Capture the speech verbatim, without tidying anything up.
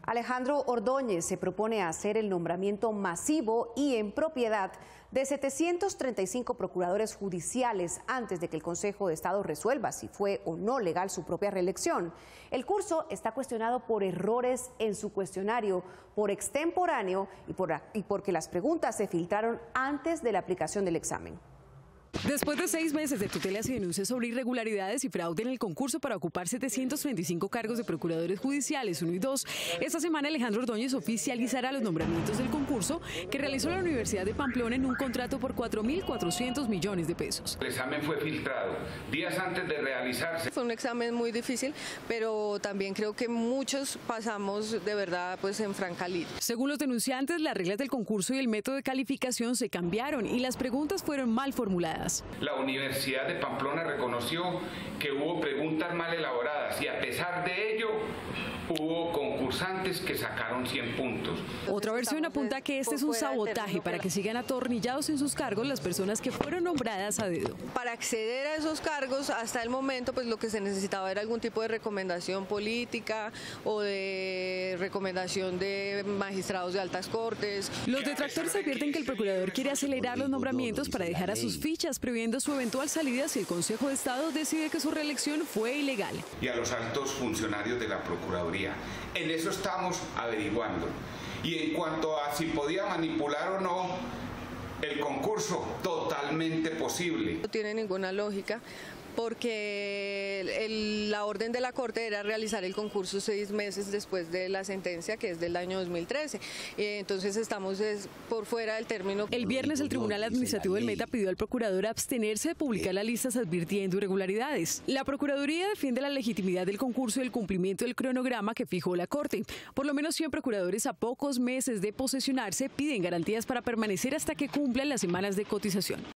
Alejandro Ordóñez se propone hacer el nombramiento masivo y en propiedad de setecientos treinta y cinco procuradores judiciales antes de que el Consejo de Estado resuelva si fue o no legal su propia reelección. El curso está cuestionado por errores en su cuestionario, por extemporáneo y, por, y porque las preguntas se filtraron antes de la aplicación del examen. Después de seis meses de tutelas y denuncias sobre irregularidades y fraude en el concurso para ocupar setecientos treinta y cinco cargos de procuradores judiciales uno y dos, esta semana Alejandro Ordóñez oficializará los nombramientos del concurso que realizó la Universidad de Pamplona en un contrato por cuatro mil cuatrocientos millones de pesos. El examen fue filtrado días antes de realizarse. Fue un examen muy difícil, pero también creo que muchos pasamos de verdad pues en franca lid. Según los denunciantes, las reglas del concurso y el método de calificación se cambiaron y las preguntas fueron mal formuladas. La Universidad de Pamplona reconoció que hubo preguntas mal elaboradas y a pesar de ello hubo concursantes que sacaron cien puntos. Otra versión apunta que este es un sabotaje para que sigan atornillados en sus cargos las personas que fueron nombradas a dedo. Para acceder a esos cargos hasta el momento pues lo que se necesitaba era algún tipo de recomendación política o de recomendación de magistrados de altas cortes. Los detractores advierten que el procurador quiere acelerar los nombramientos para dejar a sus fichas previendo su eventual salida si el Consejo de Estado decide que su reelección fue ilegal. Y a los altos funcionarios de la Procuraduría. En eso estamos averiguando. Y en cuanto a si podía manipular o no el concurso, totalmente posible. No tiene ninguna lógica porque el, el, la orden de la Corte era realizar el concurso seis meses después de la sentencia, que es del año dos mil trece. Entonces estamos es, por fuera del término. El viernes el Tribunal Administrativo del Meta pidió al procurador abstenerse de publicar las listas advirtiendo irregularidades. La Procuraduría defiende la legitimidad del concurso y el cumplimiento del cronograma que fijó la Corte. Por lo menos cien procuradores a pocos meses de posesionarse piden garantías para permanecer hasta que cumplan las semanas de cotización.